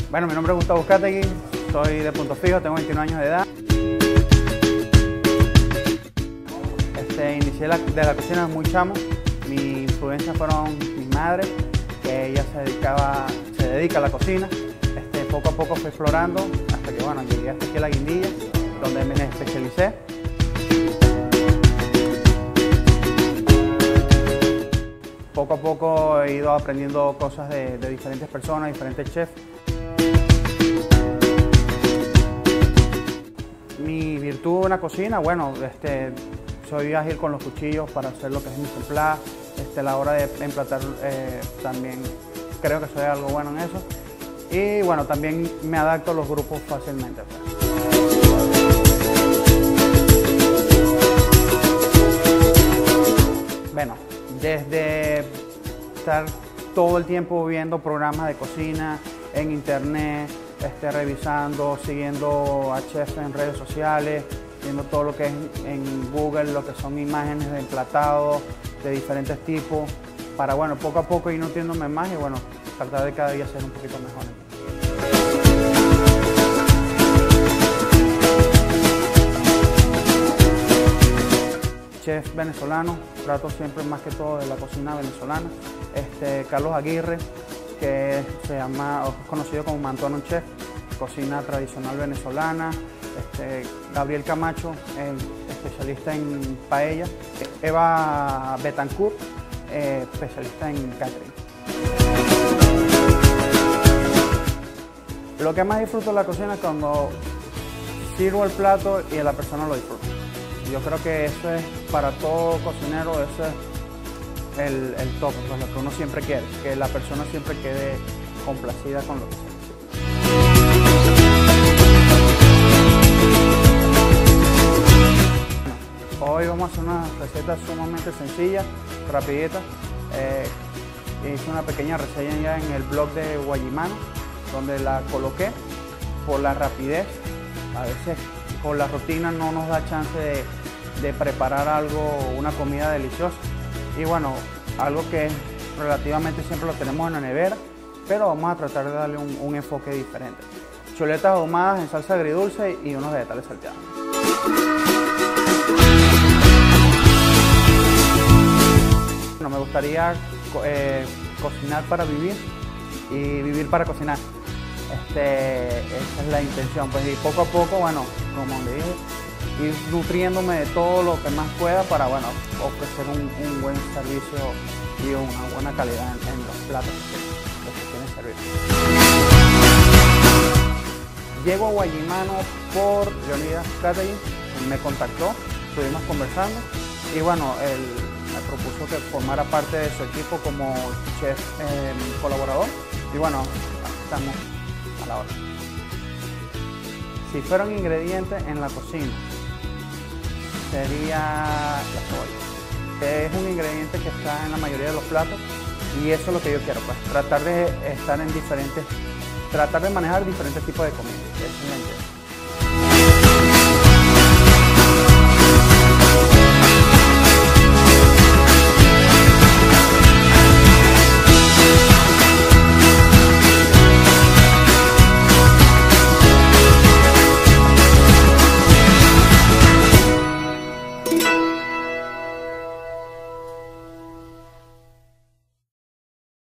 Bueno, mi nombre es Gustavo Uzcategui, soy de Punto Fijo, tengo 21 años de edad. Inicié de la cocina muy chamo. Mi influencia fueron mi madre, que ella se dedica a la cocina. Poco a poco fui explorando hasta que bueno, llegué hasta aquí a La Guindilla, donde me especialicé. Poco a poco he ido aprendiendo cosas de diferentes personas, diferentes chefs. Mi virtud en la cocina, bueno, soy ágil con los cuchillos para hacer lo que es mi templada. A la hora de emplatar también creo que soy algo bueno en eso. Y bueno, también me adapto a los grupos fácilmente. Bueno, desde estar todo el tiempo viendo programas de cocina en internet, revisando, siguiendo a chefs en redes sociales, viendo todo lo que es en Google, lo que son imágenes de emplatados de diferentes tipos, para bueno, poco a poco ir nutriéndome más y bueno, tratar de cada día ser un poquito mejor. Chef venezolano, trato siempre más que todo de la cocina venezolana. Carlos Aguirre, que es conocido como Mantuano Chef, cocina tradicional venezolana. Gabriel Camacho, especialista en paella. Eva Betancourt, especialista en catering. Lo que más disfruto de la cocina es cuando sirvo el plato y la persona lo disfruta. Yo creo que eso es para todo cocinero, eso es el top, pues, lo que uno siempre quiere, que la persona siempre quede complacida con lo que sea. Hoy vamos a hacer una receta sumamente sencilla, rapidita. Hice una pequeña reseña ya en el blog de Guayimano, donde la coloqué por la rapidez. A veces con la rutina no nos da chance de preparar algo, una comida deliciosa. Y bueno, algo que relativamente siempre lo tenemos en la nevera, pero vamos a tratar de darle un enfoque diferente. Chuletas ahumadas en salsa agridulce y unos vegetales salteados. Bueno, me gustaría cocinar para vivir y vivir para cocinar. Esa es la intención, pues, y poco a poco, bueno, como le dije, ir nutriéndome de todo lo que más pueda para, bueno, ofrecer un buen servicio y una buena calidad en los platos que se quieren servir. Llego a Guayimano por Leonidas Uzcategui, me contactó, estuvimos conversando y bueno, él me propuso que formara parte de su equipo como chef colaborador y bueno, estamos a la hora. Si fuera un ingrediente en la cocina, sería la cebolla, que es un ingrediente que está en la mayoría de los platos y eso es lo que yo quiero, pues, tratar de estar en tratar de manejar diferentes tipos de comida. Eso es la idea.